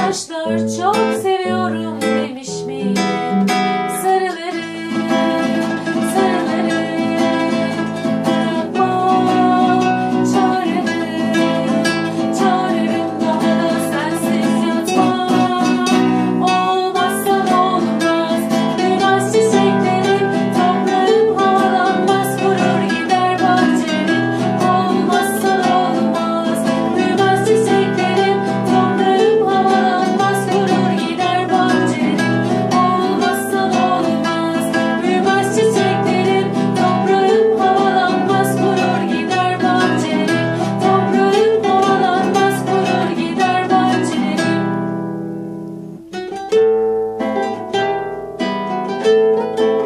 Ağaçlar çok seviyorum demiş miyim? Sarıları, sarıları, bırakmam çağrını, çağırırım daha da sensiz yatmam. Olmazsan olmaz, büyümez çiçeklerim, toprağım havalanmaz, kurur gider bahçerim. Olmazsan olmaz, büyümez çiçeklerim, toprağım havalanmaz, kurur gider bahçerim. Olmazsan olmaz, büyümez çiçeklerim, toprağım havalanmaz, kurur gider bahçerim. Toprağım havalanmaz, kurur gider bahçerim.